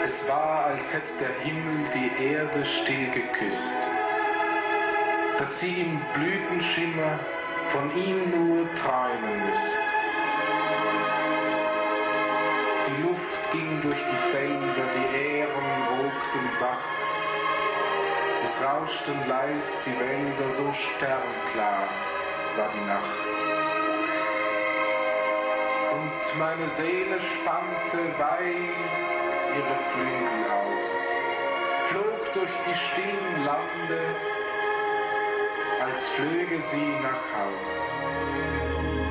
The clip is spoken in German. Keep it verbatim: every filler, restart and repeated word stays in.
Es war, als hätte der Himmel die Erde still geküsst, dass sie im Blütenschimmer von ihm nur träumen müsst. Die Luft ging durch die Felder, die Ähren wogten sacht, es rauschten leis die Wälder, so sternklar war die Nacht. Und meine Seele spannte weit ihre Flügel aus, flog durch die stillen Lande, als flöge sie nach Haus.